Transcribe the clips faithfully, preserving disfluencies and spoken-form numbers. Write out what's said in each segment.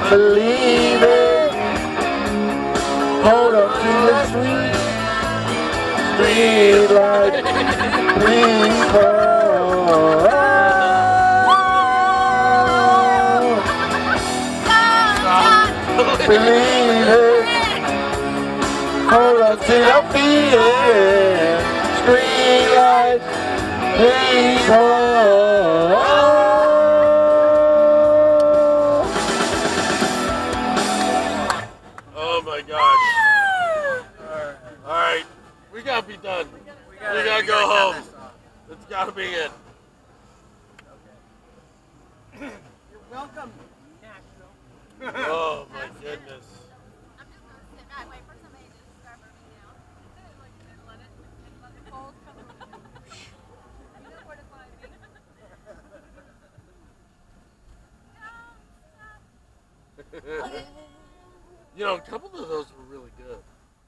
Believe it. Hold on to the sweet, sweet light. Please hold. Believe it. Hold on to the feeling. Sweet light. Please hold. Oh my gosh. Alright, we gotta be done. We gotta, we gotta we go gotta home. That's gotta be it. You're welcome, Nashville. Oh my goodness. I'm just gonna sit back, wait for somebody to start burning down. Like, and let it, and let the coals come over. You know what it's like. You know, a couple of those were really good.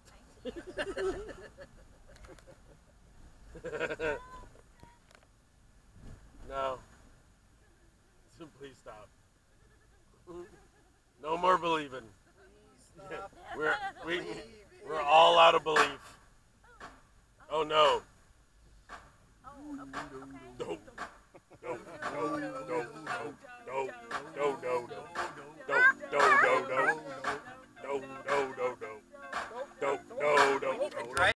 No. Please stop. No more believing. We're we, we're all out of belief. Oh no. Oh, okay, okay. Nope.